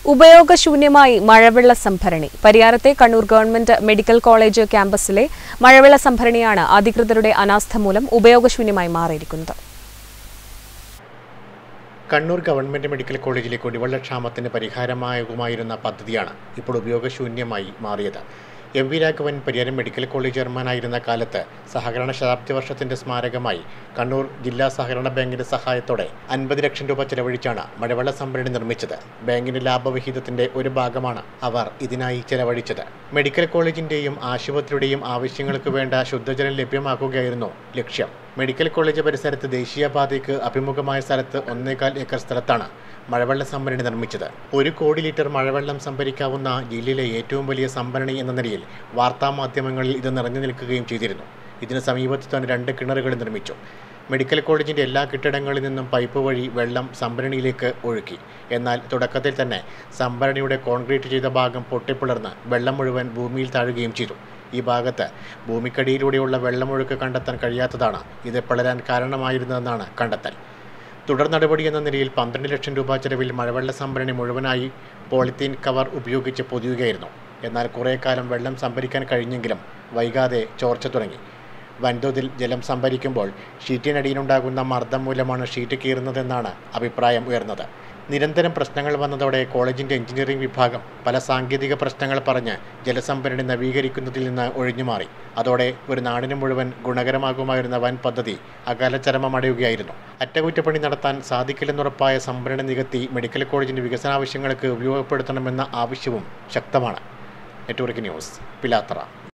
ഉപയോഗശൂന്യമായി മഴവെള്ള സംഭരണി. പരിയാരത്തെ കണ്ണൂർ ഗവൺമെന്റ് മെഡിക്കൽ കോളേജ് ക്യാമ്പസിലെ മഴവെള്ള സംഭരണിയാണ് അധികൃതരുടെ അനാസ്ഥ മൂലം ഉപയോഗശൂന്യമായി മാറിയിരിക്കുന്നത്. കണ്ണൂർ ഗവൺമെന്റ് മെഡിക്കൽ കോളേജിലെ കുടിവെള്ളക്ഷാമത്തിന് പരിഹാരമാകുമായിരുന്ന പദ്ധതിയാണ് ഇപ്പോൾ ഉപയോഗശൂന്യമായി മാറിയത്. M V Raghavan Pariyaram medical college ചെയർമാനായിരുന്ന കാലത്ത് സഹകരണ ശതാബ്ദി വർഷത്തിന്റെ സ്മാരകമായി കണ്ണൂർ ജില്ലാ സഹകരണ ബാങ്കിന്റെ സഹായത്തോടെ 50 ലക്ഷം രൂപ ചെലവഴിച്ചാണ് മഴവെള്ള സംഭരണി നിർമ്മിച്ചത്. ബാങ്കിന്റെ ലാഭവിഹിതത്തിന്റെ ഒരു ഭാഗമാണ് അവർ ഇതിനായി ചെലവഴിച്ചത്. മെഡിക്കൽ കോളേജിന്റെയും ആശുപത്രിയുടെയും ആവശ്യങ്ങൾക്ക് വേണ്ട ശുദ്ധജലം ലഭ്യമാക്കുകയായിരുന്നു ലക്ഷ്യം. മെഡിക്കൽ കോളേജ് പരിസരത്ത് ദേശീയപാതയ്ക്ക് അഭിമുഖമായ സ്ഥലത്ത് 1.25 ഏക്കർ സ്ഥലത്താണ് മഴവെള്ള സംഭരണി നിർമ്മിച്ചത്. 1 കോടി ലിറ്റർ മഴവെള്ളം സംഭരിക്കാവുന്ന ജില്ലയിലെ ഏറ്റവും വലിയ സംഭരണി എന്ന നിലയിൽ വാർത്താമാധ്യമങ്ങളിൽ ഇത് നിറഞ്ഞു നിൽക്കുകയും ചെയ്തിരുന്നു. ഇതിന് സമീപത്ത് തന്നെ 2 കിണറുകൾ നിർമ്മിച്ചു. മെഡിക്കൽ കോളേജിൻ്റെ എല്ലാ കെട്ടിടങ്ങളിൽ നിന്നും പൈപ്പ് വഴി വെള്ളം സംഭരണിയിലേക്ക് ഒഴുക്കി. എന്നാൽ തുടക്കത്തിൽ തന്നെ സംഭരണിയുടെ കോൺക്രീറ്റ് ചെയ്ത ഭാഗം പൊട്ടിപ്പിളർന്ന് വെള്ളം മുഴുവൻ ഭൂമിയിൽ താഴുകയും ചെയ്തു. ഈ ഭാഗത്ത് ഭൂമിക്കടിയിലൂടെയുള്ള വെള്ളമൊഴുക്ക് കണ്ടെത്താൻ കഴിയാത്തതാണ് ഇത് പിളരാൻ കാരണമായിരുന്നതെന്നാണ് കണ്ടെത്തൽ. തുടർ നടപടി എന്ന നിലയിൽ 12 ലക്ഷം രൂപ ചെലവിൽ മഴവെള്ള സംഭരണി മുഴുവനായി പോളിത്തീൻ കവർ ഉപയോഗിച്ച് പൊതിയുകയായിരുന്നു. എന്നാൽ കുറേ കാലം വെള്ളം സംഭരിക്കാൻ കഴിഞ്ഞെങ്കിലും വൈകാതെ ചോർച്ച തുടങ്ങി. വൻതോതിൽ ജലം സംഭരിക്കുമ്പോൾ ഷീറ്റിനടിയിലുണ്ടാകുന്ന മർദ്ദം മൂലമാണ് ഷീറ്റ് കീറുന്നതെന്നാണ് അഭിപ്രായം ഉയർന്നത്. നിരന്തരം പ്രശ്നങ്ങൾ വന്നതോടെ കോളേജിൻ്റെ എഞ്ചിനീയറിംഗ് വിഭാഗം പല സാങ്കേതിക പ്രശ്നങ്ങൾ പറഞ്ഞ് ജലസംഭരണി നവീകരിക്കുന്നതിൽ നിന്ന് ഒഴിഞ്ഞുമാറി. അതോടെ ഒരു നാടിന് മുഴുവൻ ഗുണകരമാകുമായിരുന്ന വൻ പദ്ധതി അകാലചരമമടയുകയായിരുന്നു. അറ്റകുറ്റപ്പണി നടത്താൻ സാധിക്കില്ലെന്നുറപ്പായ സംഭരണി നികത്തി മെഡിക്കൽ കോളേജിൻ്റെ വികസനാവശ്യങ്ങൾക്ക് ഉപയോഗപ്പെടുത്തണമെന്ന ആവശ്യവും ശക്തമാണ്. Network news, Pilathara.